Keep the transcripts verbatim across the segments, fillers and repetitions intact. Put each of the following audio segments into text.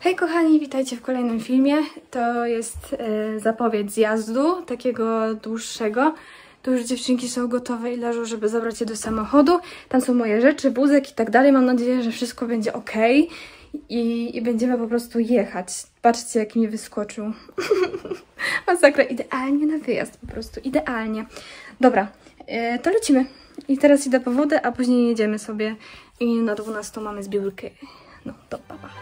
Hej kochani, witajcie w kolejnym filmie. To jest e, zapowiedź zjazdu, takiego dłuższego. Tu już dziewczynki są gotowe i leżą, żeby zabrać je do samochodu. Tam są moje rzeczy, wózek i tak dalej. Mam nadzieję, że wszystko będzie ok i, i będziemy po prostu jechać. Patrzcie, jak mi wyskoczył. Masakra, idealnie na wyjazd, po prostu idealnie. Dobra, e, to lecimy. I teraz idę po wodę, a później jedziemy sobie i na dwunastą mamy zbiórkę. No, to pa, pa.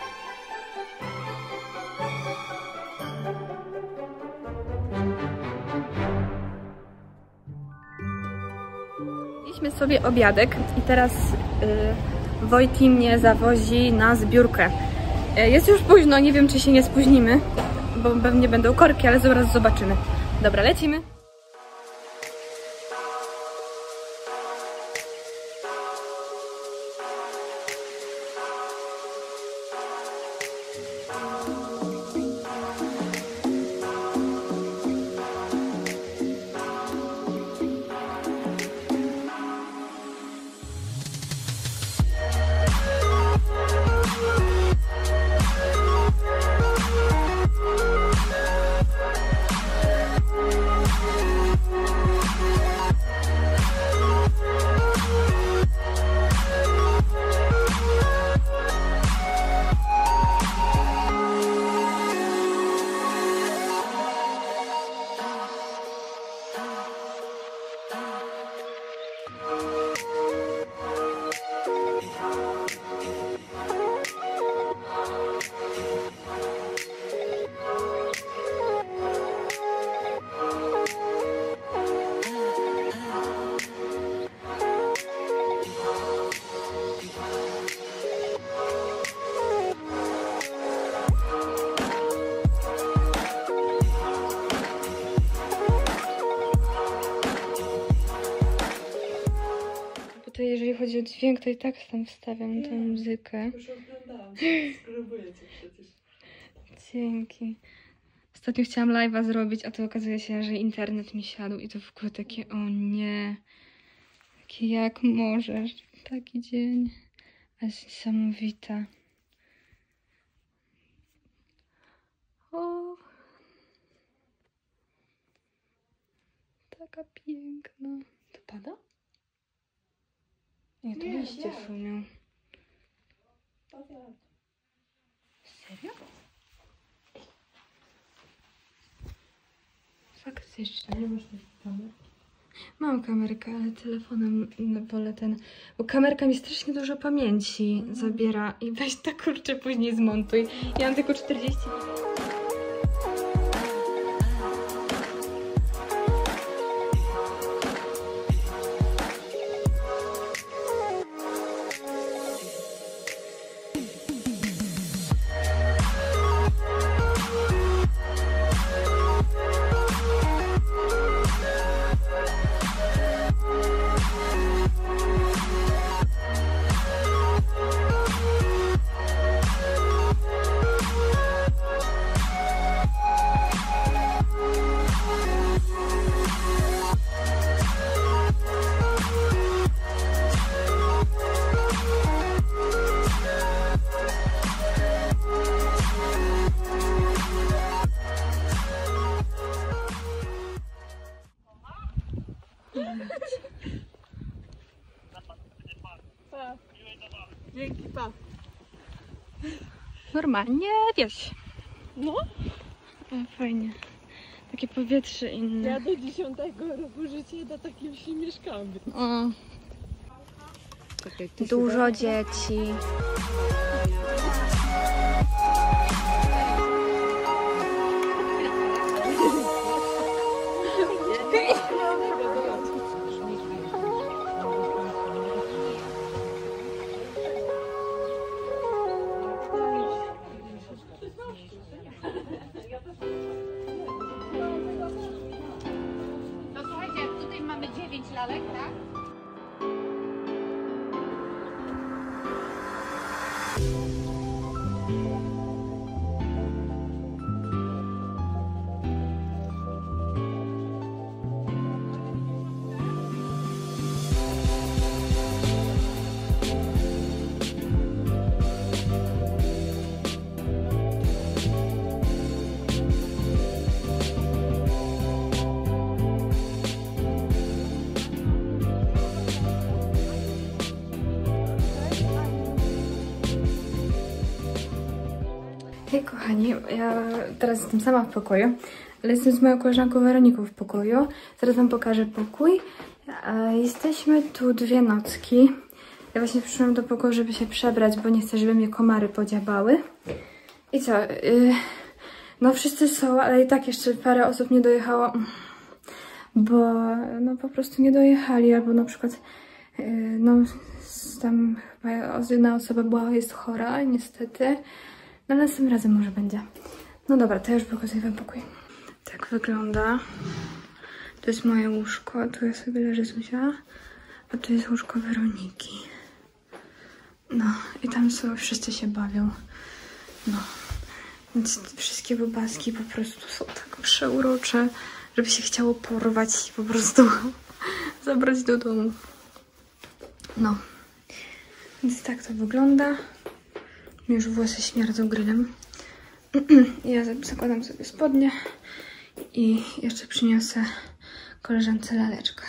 Mieliśmy sobie obiadek i teraz yy, Wojti mnie zawozi na zbiórkę. Yy, jest już późno, nie wiem czy się nie spóźnimy, bo pewnie będą korki, ale zaraz zobaczymy. Dobra, lecimy. To jeżeli chodzi o dźwięk, to i tak tam wstawiam nie, tę muzykę. Już oglądałam, skrubuję cię przecież. Dzięki. Ostatnio chciałam live'a zrobić, a to okazuje się, że internet mi siadł i to w ogóle takie, o nie. Takie jak możesz. Taki dzień. A jest niesamowita. O. Taka piękna. To pada? Nie, to liście szumią. Serio? Faktycznie. Nie masz kamerki? Mam kamerkę, ale telefonem wolę ten... Bo kamerka mi strasznie dużo pamięci mhm. zabiera i weź tak kurczę później zmontuj. Ja mam tylko czterdzieści... Pa. Dzięki, pa. Normalnie wiesz. No? O, fajnie. Takie powietrze inne. Ja do dziesiątego roku życia na takim wsi mieszkałam. O. Czekaj, Dużo dzieci. No słuchajcie, tutaj mamy dziewięć lalek, tak? Hej kochani, ja teraz jestem sama w pokoju, ale jestem z moją koleżanką Weroniką w pokoju. Zaraz wam pokażę pokój. Jesteśmy tu dwie nocki. Ja właśnie przyszłam do pokoju, żeby się przebrać, bo nie chcę, żeby mnie komary podziabały. I co? No wszyscy są, ale i tak jeszcze parę osób nie dojechało, bo no po prostu nie dojechali, albo na przykład no tam chyba jedna osoba była, jest chora, niestety. No ale tym razem może będzie. No dobra, to ja już pokazuję wam pokój. Tak wygląda. To jest moje łóżko, tu ja sobie leży Zuzia, a tu jest łóżko Weroniki. No i tam są, wszyscy się bawią. No, więc wszystkie bobaski po prostu są tak przeurocze, żeby się chciało porwać i po prostu zabrać do domu. No, więc tak to wygląda. Już włosy śmierdzą grylem. Ja zakładam sobie spodnie i jeszcze przyniosę koleżance laleczkę.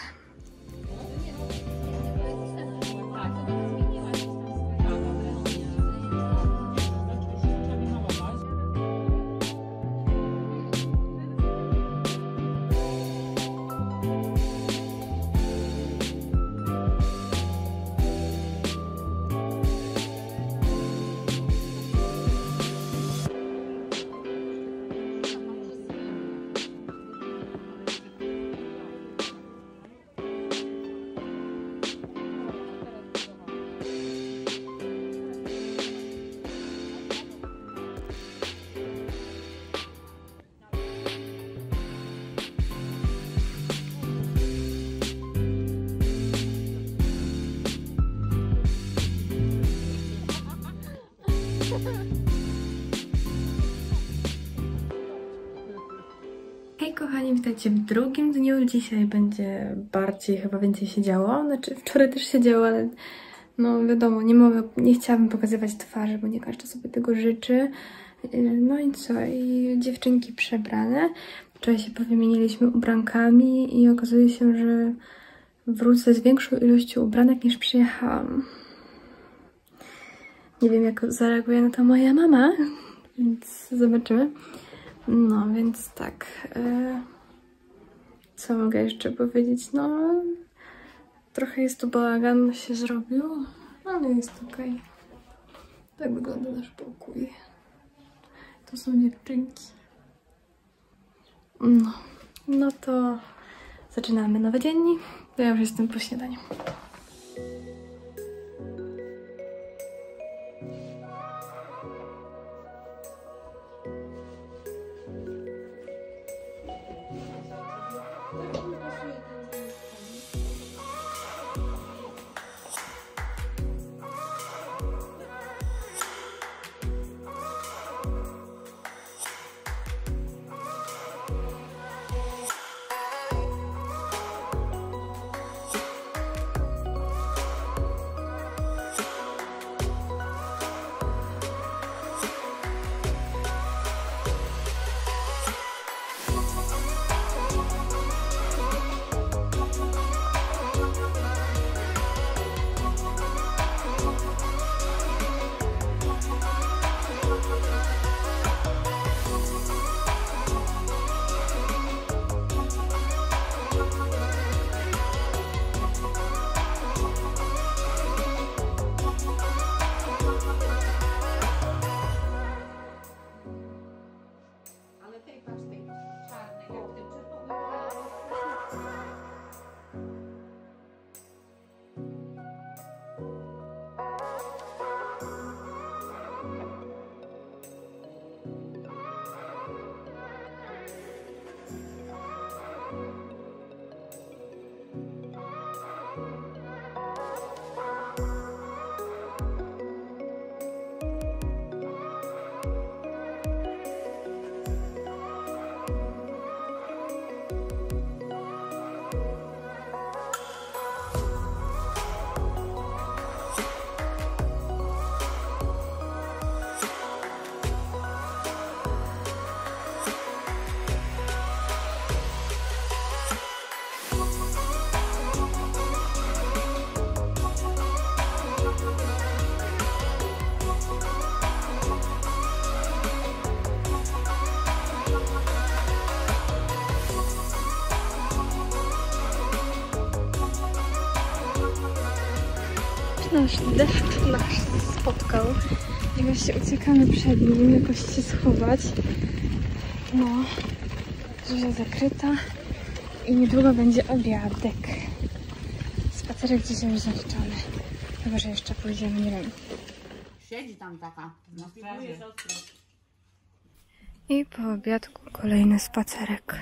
Hej kochani, witajcie w drugim dniu. Dzisiaj będzie bardziej, chyba więcej się działo. Znaczy wczoraj też się działo, ale no wiadomo, nie mogę, nie chciałabym pokazywać twarzy, bo nie każdy sobie tego życzy. No i co? I dziewczynki przebrane. Wczoraj się powymieniliśmy ubrankami i okazuje się, że wrócę z większą ilością ubranek niż przyjechałam. Nie wiem, jak zareaguje na to moja mama, więc zobaczymy. No, więc tak. Yy, co mogę jeszcze powiedzieć? No, trochę jest tu bałagan się zrobił, ale jest okej. Okay. Tak wygląda nasz pokój. To są dziewczynki. No, no to zaczynamy nowy dzień. To ja już jestem po śniadaniu. Nasz deszcz nas spotkał i właśnie uciekamy przed nim, jakoś się schować. No, drzwi zakryta i niedługo będzie obiadek. Spacerek dzisiaj już zaliczony. Chyba, że jeszcze pójdziemy, nie wiem. Siedzi tam taka. No, I po obiadku kolejny spacerek.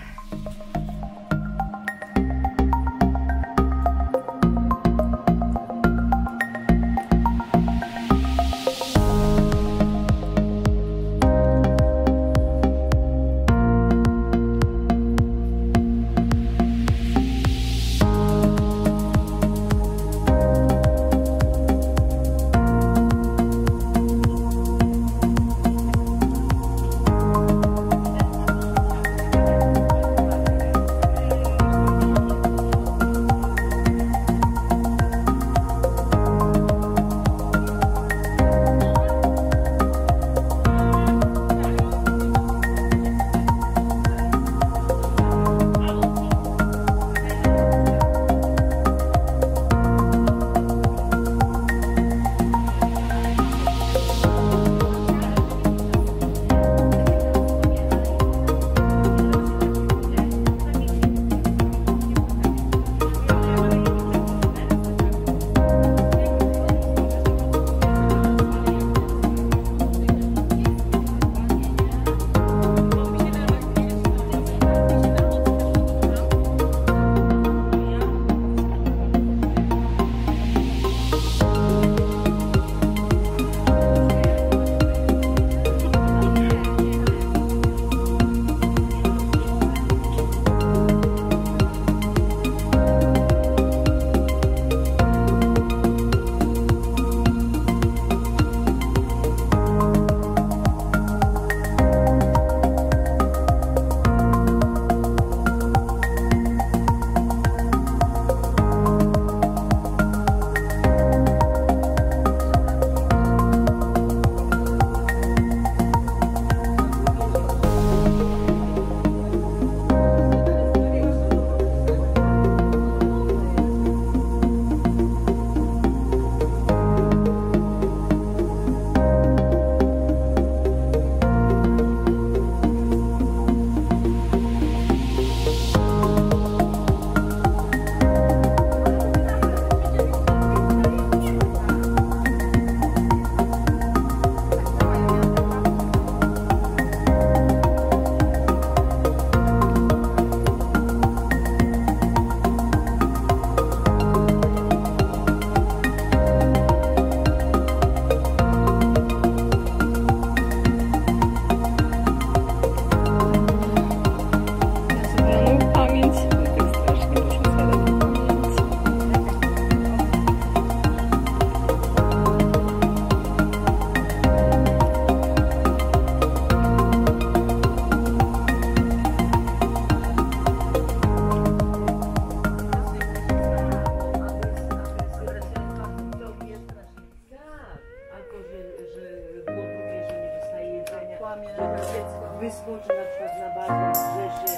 Wyskoczy na przykład na balkon, grzeszy,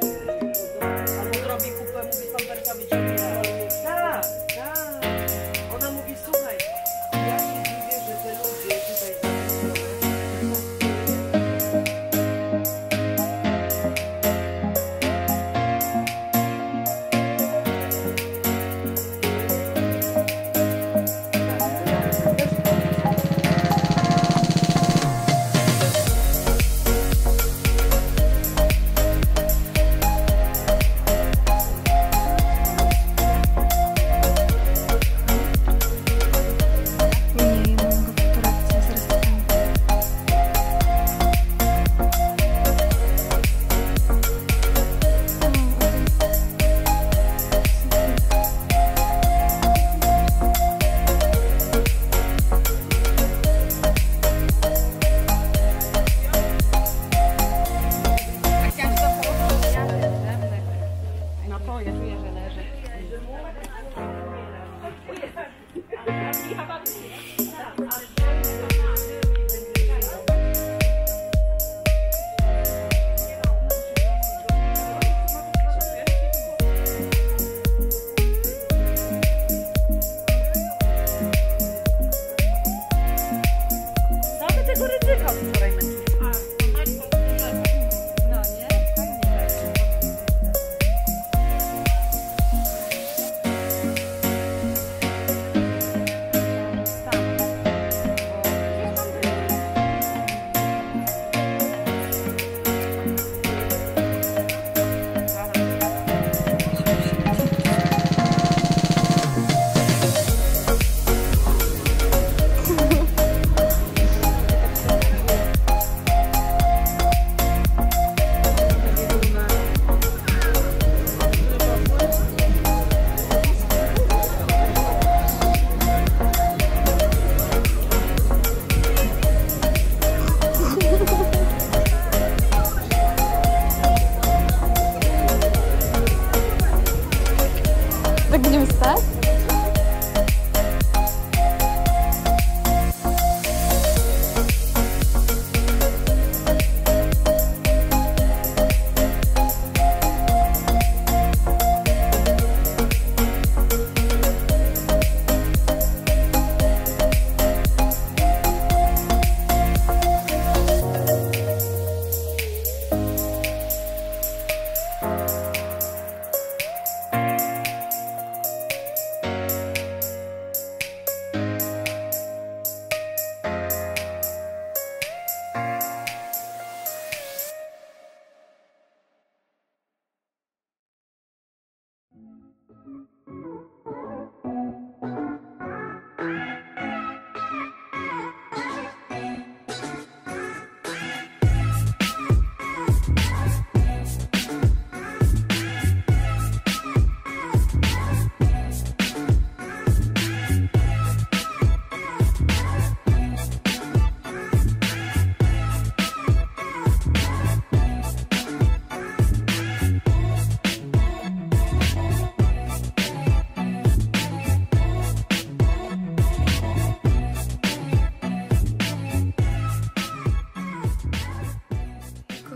albo robi kupę, mówi pamperka wyciągnie. Tak, tak. Ona mówi, słuchaj, ja się dziwię, że te ludzie tutaj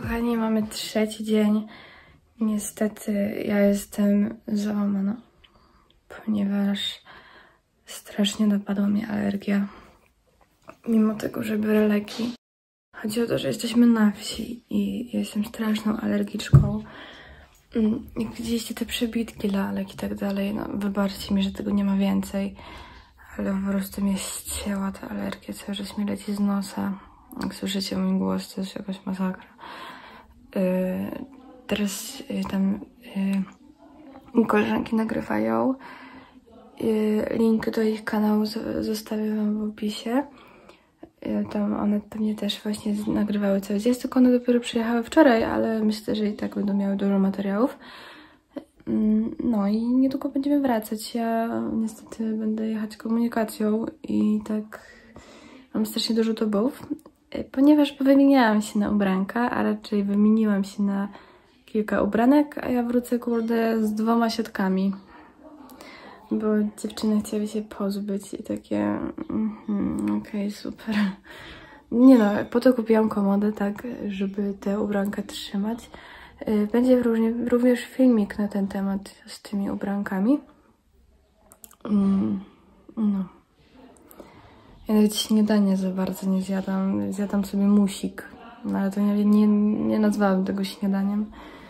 kochani, mamy trzeci dzień. Niestety ja jestem załamana, ponieważ strasznie dopadła mnie alergia. Mimo tego, że biorę leki. Chodzi o to, że jesteśmy na wsi i ja jestem straszną alergiczką. Jak widzieliście te przebitki lalek i tak dalej, no wybaczcie mi, że tego nie ma więcej. Ale po prostu mnie ścięła ta alergia, cały czas mi leci z nosa. Jak słyszycie mój głos, to jest jakaś masakra. Yy, teraz yy, tam yy, koleżanki nagrywają. Yy, link do ich kanału zostawię wam w opisie. Yy, tam one pewnie też właśnie nagrywały cały dzień. Tylko one dopiero przyjechały wczoraj, ale myślę, że i tak będą miały dużo materiałów. No i niedługo będziemy wracać. Ja niestety będę jechać komunikacją i tak mam strasznie dużo tubów, ponieważ wymieniałam się na ubranka, a raczej wymieniłam się na kilka ubranek, a ja wrócę, kurde, z dwoma siatkami, bo dziewczyny chciały się pozbyć i takie mm, okej, okay, super. Nie no, po to kupiłam komodę, tak, żeby te ubranka trzymać. Będzie również filmik na ten temat z tymi ubrankami. Mm, no. Ja nawet śniadania za bardzo nie zjadam. Zjadam sobie musik. No ale to nie, nie, nie nazwałam tego śniadaniem.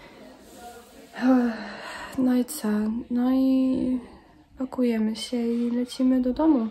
No i co? No i pakujemy się i lecimy do domu.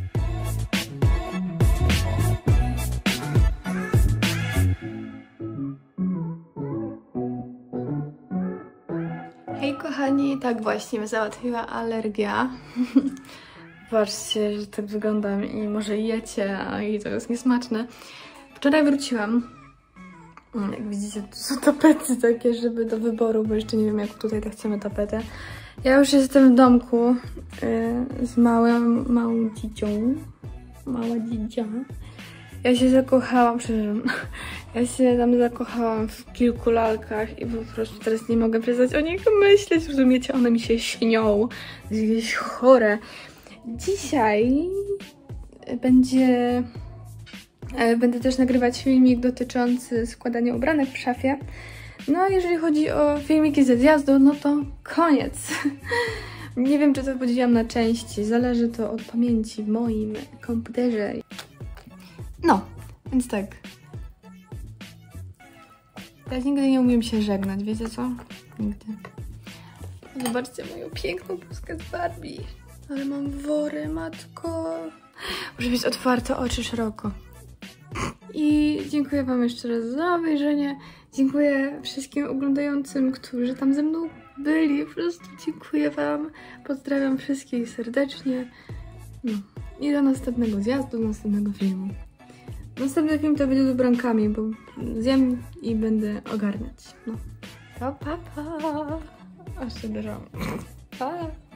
Hej kochani, tak właśnie mnie załatwiła alergia. Patrzcie, że tak wyglądam i może jecie, a i to jest niesmaczne. Wczoraj wróciłam. Jak widzicie, tu są tapety takie, żeby do wyboru, bo jeszcze nie wiem, jak tutaj tak chcemy tapetę. Ja już jestem w domku yy, z małym, małą dzidzią. Mała dzidzia. Ja się zakochałam, przepraszam, ja się tam zakochałam w kilku lalkach i po prostu teraz nie mogę przestać o nich myśleć, rozumiecie? One mi się śnią, to jest jakieś chore. Dzisiaj będzie, będę też nagrywać filmik dotyczący składania ubranek w szafie. No a jeżeli chodzi o filmiki ze zjazdu, no to koniec. Nie wiem, czy to podzieliłam na części, zależy to od pamięci w moim komputerze. No, więc tak. Ja nigdy nie umiem się żegnać, wiecie co? Nigdy. Zobaczcie moją piękną bluzkę z Barbie. Ale mam wory, matko. Muszę mieć otwarte oczy szeroko. I dziękuję wam jeszcze raz za obejrzenie. Dziękuję wszystkim oglądającym, którzy tam ze mną byli. Po prostu dziękuję wam. Pozdrawiam wszystkich serdecznie. No. I do następnego zjazdu, do następnego filmu. Następny film to będzie z ubrankami, bo zjem i będę ogarniać. No. Pa, pa, pa. Aż się držam. Pa.